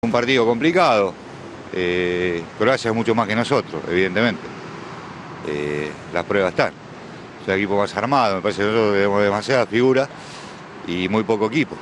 un partido complicado. Croacia es mucho más que nosotros, evidentemente. Las pruebas están. Es el equipo más armado, me parece que nosotros tenemos demasiadas figuras y muy poco equipo.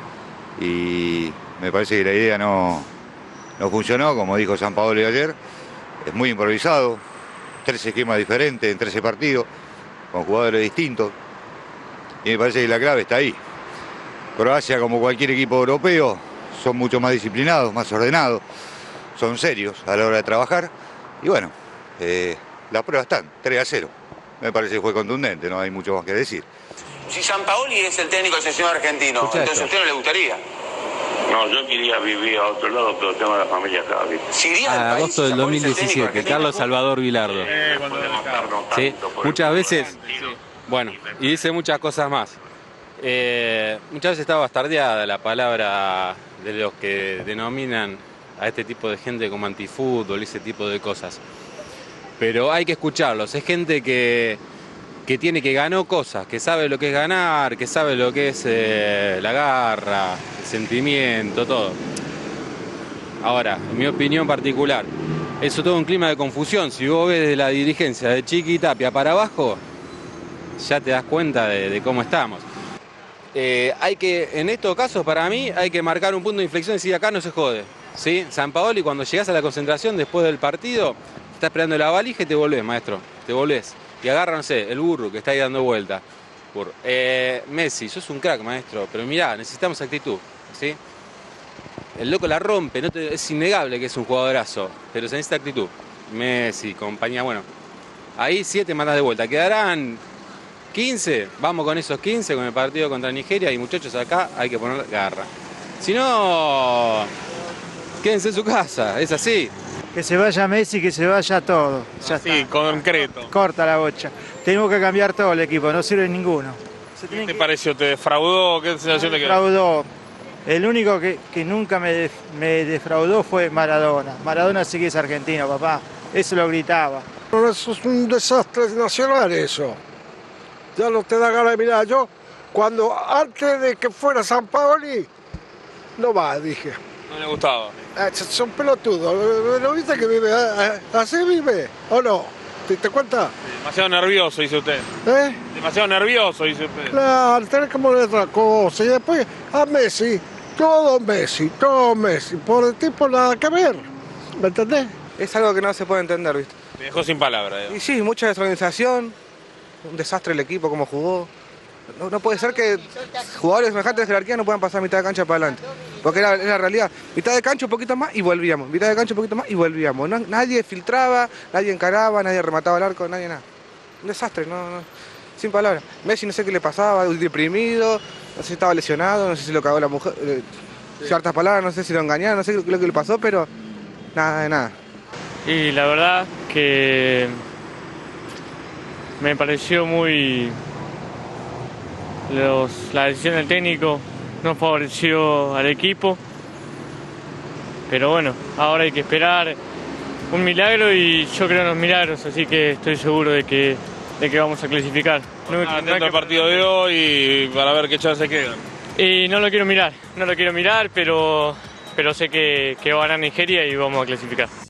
Y me parece que la idea no funcionó, como dijo Sampaoli ayer. Es muy improvisado, 13 esquemas diferentes en 13 partidos, con jugadores distintos. Y me parece que la clave está ahí. Croacia, como cualquier equipo europeo, son mucho más disciplinados, más ordenados, son serios a la hora de trabajar. Y bueno, las pruebas están, 3-0. Me parece que fue contundente, no hay mucho más que decir. Si Sampaoli es el técnico del seleccionado argentino, entonces ¿a usted no le gustaría? No, yo quería vivir a otro lado, pero tengo la familia acá. Agosto del 2017, Carlos Salvador Vilardo. Sí, muchas veces, bueno, y dice muchas cosas más. Muchas veces está bastardeada la palabra de los que denominan a este tipo de gente como antifútbol y ese tipo de cosas. Pero hay que escucharlos, es gente que ganó cosas, que sabe lo que es ganar, que sabe lo que es la garra, el sentimiento, todo. Ahora, en mi opinión particular, eso todo un clima de confusión. Si vos ves de la dirigencia de Chiqui y Tapia para abajo, ya te das cuenta de cómo estamos. Hay que, en estos casos, para mí, hay que marcar un punto de inflexión y decir, acá no se jode. ¿Sí? Sampaoli, cuando llegás a la concentración después del partido, está esperando la valija y te volvés, maestro, te volvés. Y agarra, no sé, el burro que está ahí dando vuelta. Messi, sos un crack, maestro, pero mirá, necesitamos actitud, ¿sí? El loco la rompe, es innegable que es un jugadorazo, pero se necesita actitud. Messi, compañía, bueno, ahí 7 mandas de vuelta. Quedarán 15, vamos con esos 15, con el partido contra Nigeria, y muchachos, acá hay que poner garra. Si no, quédense en su casa, es así. Que se vaya Messi, que se vaya todo. Ya sí, está. Concreto. Corta la bocha. Tenemos que cambiar todo el equipo, no sirve ninguno. ¿Qué te pareció? ¿Te defraudó? ¿Qué sensación te quedó? Defraudó. El único que nunca me defraudó fue Maradona. Maradona sí que es argentino, papá. Eso lo gritaba. Eso es un desastre nacional, eso. Ya no te da ganas de mirar. Yo, antes de que fuera Sampaoli, no va, dije. No le gustaba. Son pelotudos. ¿Lo viste que vive? ¿Así vive? ¿O no? ¿Te diste cuenta? Demasiado nervioso, dice usted. ¿Eh? Demasiado nervioso, dice usted. Claro, tenés que poner otra cosa. Y después a Messi, todo Messi. Por el tipo nada que ver. ¿Me entendés? Es algo que no se puede entender, ¿viste? Me dejó sin palabras. Y sí, mucha desorganización, un desastre el equipo, cómo jugó. No puede ser que jugadores de semejante jerarquía no puedan pasar mitad de cancha para adelante. Porque era la realidad. Mitad de cancha un poquito más y volvíamos. Mitad de cancha un poquito más y volvíamos. Nadie filtraba, nadie encaraba, nadie remataba el arco, nadie nada. Un desastre, sin palabras. Messi no sé qué le pasaba, deprimido, no sé si estaba lesionado, no sé si lo cagó la mujer. Ciertas palabras, no sé si lo engañaron, no sé lo que le pasó, pero nada de nada. Y la verdad que me pareció la decisión del técnico no favoreció al equipo, pero bueno, ahora hay que esperar un milagro y yo creo en los milagros, así que estoy seguro de que vamos a clasificar. Atento al partido de hoy para ver qué chance quedan. Y no lo quiero mirar, pero sé que va a ganar Nigeria y vamos a clasificar.